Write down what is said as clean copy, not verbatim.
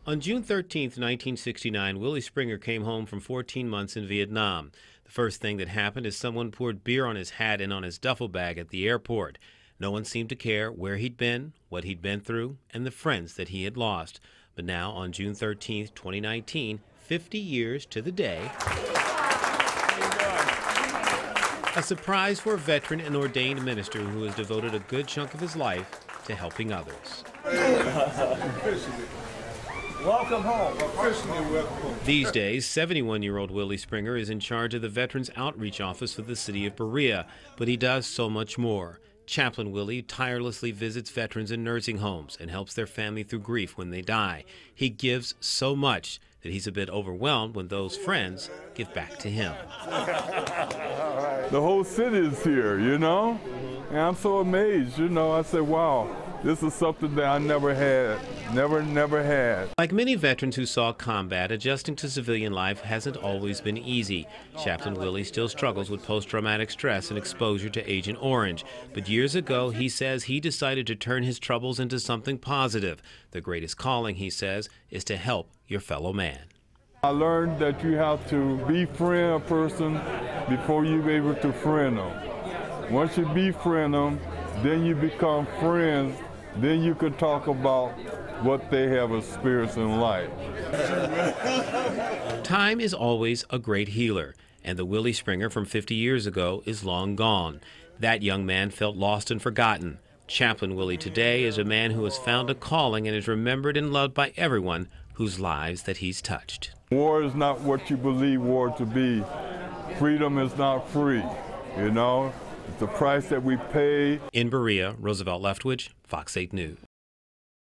On June 13, 1969, Willie Springer came home from 14 months in Vietnam. The first thing that happened is someone poured beer on his hat and on his duffel bag at the airport. No one seemed to care where he'd been, what he'd been through, and the friends that he had lost. But now, on June 13, 2019, 50 years to the day, a surprise for a veteran and ordained minister who has devoted a good chunk of his life to helping others. Welcome home. These days, 71-year-old Willie Springer is in charge of the Veterans Outreach Office for the city of Berea, but he does so much more. Chaplain Willie tirelessly visits veterans in nursing homes and helps their family through grief when they die. He gives so much that he's a bit overwhelmed when those friends give back to him. The whole city is here, you know? And I'm so amazed, you know. I said, wow, this is something that I never had, never had. Like many veterans who saw combat, adjusting to civilian life hasn't always been easy. Chaplain Willie still struggles with post-traumatic stress and exposure to Agent Orange. But years ago, he says he decided to turn his troubles into something positive. The greatest calling, he says, is to help your fellow man. I learned that you have to befriend a person before you're able to friend them. Once you befriend them, then you become friends. Then you could talk about what they have experienced in life. Time is always a great healer, and the Willie Springer from 50 years ago is long gone. That young man felt lost and forgotten. Chaplain Willie today is a man who has found a calling and is remembered and loved by everyone whose lives that he's touched. War is not what you believe war to be. Freedom is not free, you know? It's the price that we pay. In Berea, Roosevelt Leftwich, Fox 8 News.